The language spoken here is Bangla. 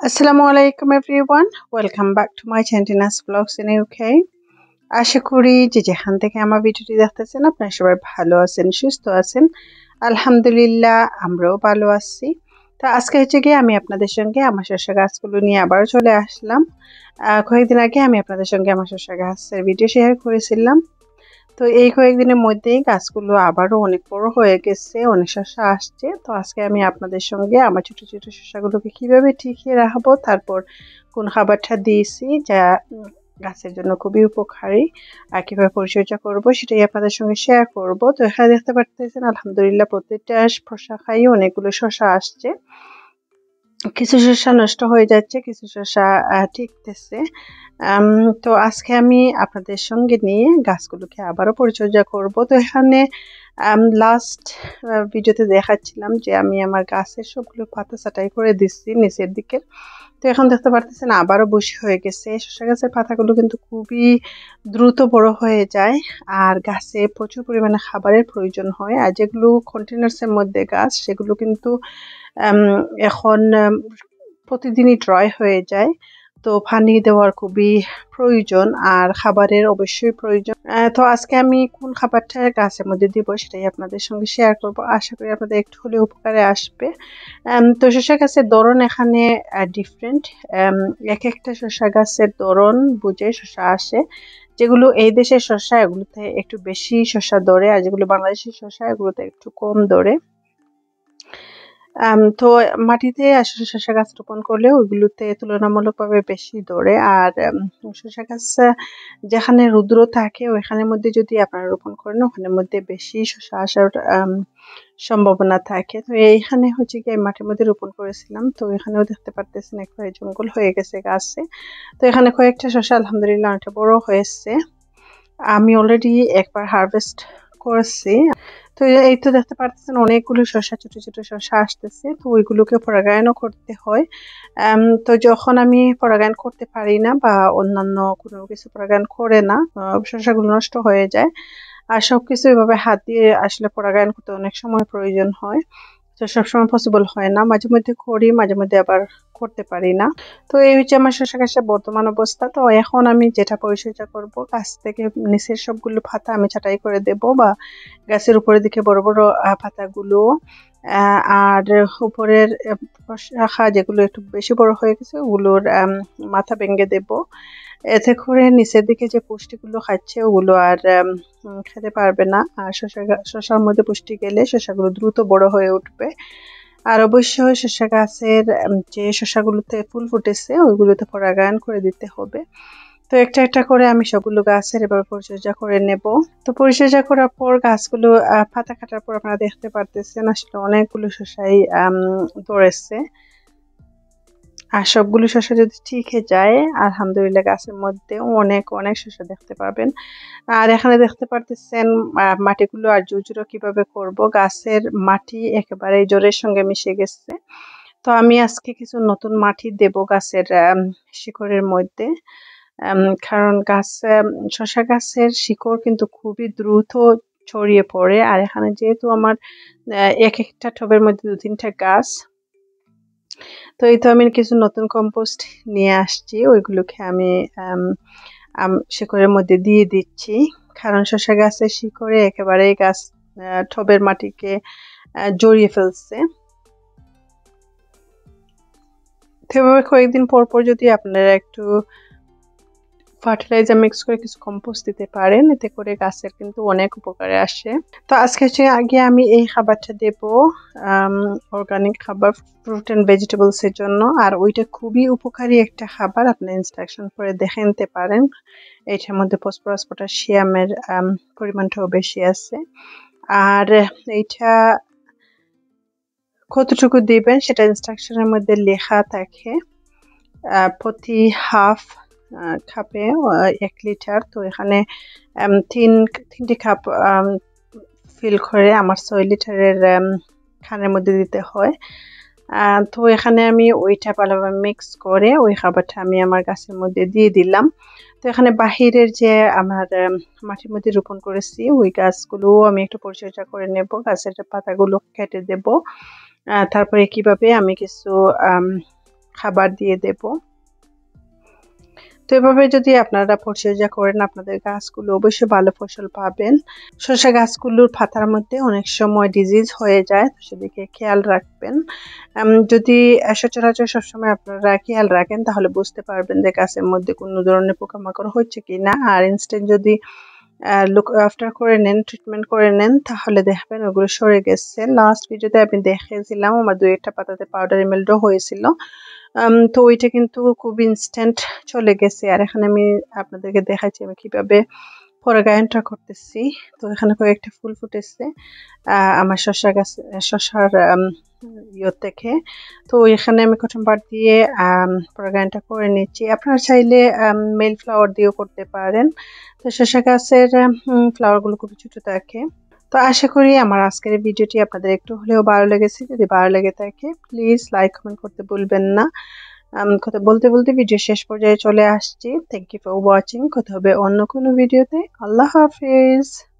Assalamu alaikum everyone. Welcome back to my Chantina's Vlogs in UK. আশা করি যে যেখান থেকে আমার ভিডিওটি দেখতেছেন আপনারা সবাই ভালো আছেন, সুস্থ আছেন। আলহামদুলিল্লাহ আমরাও ভালো আছি। তো আজকে হচ্ছে গিয়ে আমি আপনাদের সঙ্গে আমার শসা গাছগুলো নিয়ে আবারও চলে আসলাম। কয়েকদিন আগে আমি আপনাদের সঙ্গে আমার শসা গাছের ভিডিও শেয়ার করেছিলাম। তো এই কয়েকদিনের মধ্যেই গাছগুলো আবারও অনেক বড় হয়ে গেছে, অনেক শসা আসছে। তো আজকে আমি আপনাদের সঙ্গে আমার ছোট ছোট শসাগুলোকে কিভাবে টিকিয়ে রাখবো, তারপর কোন খাবারটা দিয়েছি যা গাছের জন্য খুবই উপকারী, আর কিভাবে পরিচর্যা করব সেটাই আপনাদের সঙ্গে শেয়ার করব। তো এখানে দেখতে পাচ্ছেন আলহামদুলিল্লাহ প্রত্যেকটা শসা খাই অনেকগুলো শসা আসছে। কিছু শসা নষ্ট হয়ে যাচ্ছে, কিছু শসা টিকতেছে। তো আজকে আমি আপনাদের সঙ্গে নিয়ে গাছগুলোকে আবারও পরিচর্যা করব। তো এখানে লাস্ট ভিডিওতে দেখাচ্ছিলাম যে আমি আমার গাছের সবগুলো পাতা ছাঁটাই করে দিচ্ছি নিচের দিকে। তো এখন দেখতে পারতেছেন আবারও বসে হয়ে গেছে। শসা গাছের পাতাগুলো কিন্তু খুবই দ্রুত বড় হয়ে যায়, আর গাছে প্রচুর পরিমাণে খাবারের প্রয়োজন হয়। আর যেগুলো কন্টেনার্সের মধ্যে গাছ সেগুলো কিন্তু এখন প্রতিদিনই ড্রাই হয়ে যায়। তো পানি দেওয়ার খুবই প্রয়োজন, আর খাবারের অবশ্যই প্রয়োজন। তো আজকে আমি কোন খাবারটা গাছের মধ্যে দিব সেটাই আপনাদের সঙ্গে শেয়ার করব। আশা করি আপনাদের একটু হলেও উপকারে আসবে। তো শসা গাছের ধরন এখানে ডিফারেন্ট। এক একটা শসা গাছের ধরন বুঝে শসা আসে। যেগুলো এই দেশের শসা এগুলোতে একটু বেশি শসা ধরে, আর যেগুলো বাংলাদেশের শসা এগুলোতে একটু কম ধরে। তো মাটিতে আসলে শসা গাছ রোপণ করলে ওইগুলোতে তুলনামূলকভাবে বেশি ধরে। আর শসা গাছ যেখানে রৌদ্র থাকে ওইখানের মধ্যে যদি আপনারা রোপণ করেন ওখানের মধ্যে বেশি শসা আসার সম্ভাবনা থাকে। তো এইখানে হচ্ছে কি মাটির মধ্যে রোপণ করেছিলাম। তো এখানেও দেখতে পারতেছেন একবারে জঙ্গল হয়ে গেছে গাছে। তো এখানে কয়েকটা শসা আলহামদুলিল্লাহ অনেকটা বড় হয়েছে। আমি অলরেডি একবার হারভেস্ট করেছি। তো এই তো দেখতে পারতেছেন অনেকগুলো শসা, ছোট ছোট শসা আসতেছে। তো ওইগুলোকে পরাগায়নও করতে হয়। তো যখন আমি পরাগায়ন করতে পারি না বা অন্যান্য কোনো কিছু পরাগায়ন করে না, শসাগুলো নষ্ট হয়ে যায়। আর সবকিছু এভাবে হাত দিয়ে আসলে পরাগায়ন করতে অনেক সময় প্রয়োজন হয়। তো সবসময় পসিবল হয় না, মাঝে মধ্যে করি, মাঝে মধ্যে আবার করতে পারি না। তো এই হচ্ছে আমার শসা গাছের বর্তমান অবস্থা। তো এখন আমি যেটা পরিচর্যা করব, গাছ থেকে নিচের সবগুলো পাতা আমি ছাঁটাই করে দেব, বা গাছের উপরের দিকে বড় বড় পাতাগুলো আর উপরের শাখা যেগুলো একটু বেশি বড় হয়ে গেছে ওগুলোর মাথা ভেঙে দেব। এতে করে নিচের দিকে যে পুষ্টিগুলো খাচ্ছে ওগুলো আর খেতে পারবে না। আর শসার মধ্যে পুষ্টি গেলে শসাগুলো দ্রুত বড় হয়ে উঠবে। আর অবশ্যই শসা গাছের যে শসাগুলোতে ফুল ফুটেছে ওইগুলোতে পরাগায়ন করে দিতে হবে। তো একটা একটা করে আমি সবগুলো গাছের এভাবে পরিচর্যা করে নেব। তো পরিচর্যা করার পর গাছগুলো পাতা কাটার পর আপনারা দেখতে পারতেছেন আসলে অনেকগুলো শসাই ধরেছে। আর সবগুলো শসা যদি ঠিকই যায় আলহামদুলিল্লাহ গাছের মধ্যে অনেক অনেক শসা দেখতে পাবেন। আর এখানে দেখতে পারতেছেন মাটিগুলো আর জুজুরো কিভাবে করব। গাছের মাটি একেবারে জলের সঙ্গে মিশে গেছে। তো আমি আজকে কিছু নতুন মাটি দেব গাছের শিকড়ের মধ্যে। কারণ শসা গাছের শিকড় কিন্তু খুবই দ্রুত ছড়িয়ে পড়ে। আর এখানে যেহেতু আমার এক একটা টবের মধ্যে 2-3টা গাছ, তো এই তো আমি কিছু নতুন কম্পোস্ট নিয়ে আসছি, ওইগুলোকে আমি শিকড়ের মধ্যে দিয়ে দিচ্ছি। কারণ শসা গাছের শিকড়ে একেবারেই গাছ টবের মাটিকে জড়িয়ে ফেলছে। তো এভাবে কয়েকদিন পর পর যদি আপনারা একটু ফার্টিলাইজার মিক্স করে কিছু কম্পোস্ট দিতে পারেন, এতে করে গাছের কিন্তু অনেক উপকারে আসে। তো আজকে আগে আমি এই খাবারটা দেব, অর্গানিক খাবার ফ্রুট অ্যান্ড ভেজিটেবলস এর জন্য। আর ওইটা খুবই উপকারী একটা খাবার, আপনি ইনস্ট্রাকশন পড়ে দেখে নিতে পারেন। এইটার মধ্যে ফসফরাস পটাশিয়ামের পরিমাণটাও বেশি আছে। আর এইটা কতটুকু দিবেন সেটা ইনস্ট্রাকশনের মধ্যে লেখা থাকে। প্রতি হাফ কাপে 1 লিটার। তো এখানে 3টি কাপ ফিল করে আমার 6 লিটারের খানের মধ্যে দিতে হয়। তো এখানে আমি ওইটা ভালোভাবে মিক্স করে ওই খাবারটা আমি আমার গাছের মধ্যে দিয়ে দিলাম। তো এখানে বাহিরের যে আমার মাটির মধ্যে রোপণ করেছি ওই গাছগুলো আমি একটু পরিচর্যা করে নেব, গাছের পাতাগুলো কেটে দেব। তারপরে কিভাবে আমি কিছু খাবার দিয়ে দেব। তো এভাবে যদি আপনারা পরিচর্যা করেন আপনাদের গাছগুলো অবশ্যই ভালো ফসল পাবেন। শসা গাছগুলোর পাতার মধ্যে অনেক সময় ডিজিজ হয়ে যায়, তো সেদিকে খেয়াল রাখবেন। যদি সচরাচর সবসময় আপনারা খেয়াল রাখেন তাহলে বুঝতে পারবেন যে গাছের মধ্যে কোনো ধরনের পোকামাকড় হচ্ছে কিনা। আর ইনস্ট্যান্ট যদি লুক আফটার করে নেন, ট্রিটমেন্ট করে নেন, তাহলে দেখবেন ওগুলো সরে গেছে। লাস্ট ভিডিওতে আমি দেখিয়েছিলাম আমার 2-1টা পাতাতে পাউডারি মিল্ডও হয়েছিল। তো ওইটা কিন্তু খুব ইনস্ট্যান্ট চলে গেছে। আর এখানে আমি আপনাদেরকে দেখাচ্ছি আমি কিভাবে পরাগায়নটা করতেছি। তো এখানে কয়েকটা ফুল ফুটেছে আমার শসা গাছ, শসার থেকে। তো এখানে আমি কটন বাড দিয়ে পরাগায়নটা করে নিচ্ছি। আপনারা চাইলে মেল ফ্লাওয়ার দিয়েও করতে পারেন। তো শসা গাছের ফ্লাওয়ারগুলো খুবই ছোট থাকে। তো আশা করি আমার আজকের এই ভিডিওটি আপনাদের একটু হলেও ভালো লেগেছে। যদি ভালো লেগে থাকে প্লিজ লাইক কমেন্ট করতে ভুলবেন না। কথা বলতে বলতে ভিডিও শেষ পর্যায়ে চলে আসছি। Thank you for watching. কথা হবে অন্য কোনো ভিডিওতে। আল্লাহ হাফিজ।